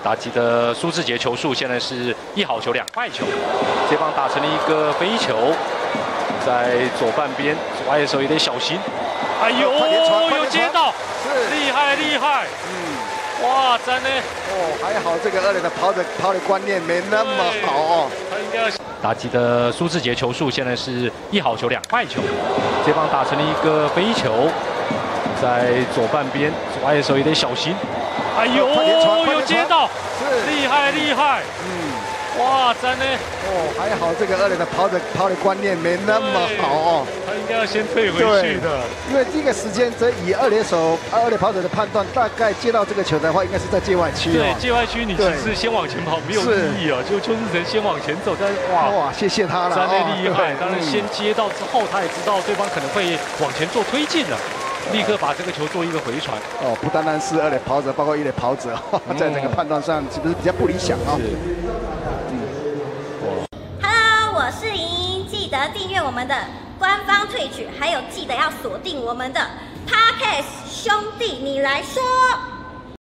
打击的苏志杰球数现在是1好球2坏球，这棒打成了一个飞球，在左半边，左外的时候有点小心。哎呦，有接到，厉害厉害！哇，真的哦，还好这个2垒的跑垒观念没那么好哦。 他应该要打击的苏志杰球数现在是1好球2坏球，这棒打成了一个飞球，在左半边，左外的时候有点小心。哎呦，有接到，厉害厉害！哇，真的哦，还好这个2垒的跑垒观念没那么好哦。 他应该要先退回去的， 因为这个时间以2垒跑者的判断，大概接到这个球的话，应该是在界外区。 对，界外区你其实先往前跑没有意义哦，就邱志成先往前走，但是哇，谢谢他了， 真的厉害。当然先接到之后，他也知道对方可能会往前做推进了。立刻把这个球做一个回传哦，不单单是2垒跑者，包括1垒跑者，在这个判断上是不是比较不理想啊 ？Hello， 我是莹莹，记得订阅我们的官方Twitch，还有记得要锁定我们的 Podcast 兄弟你来说。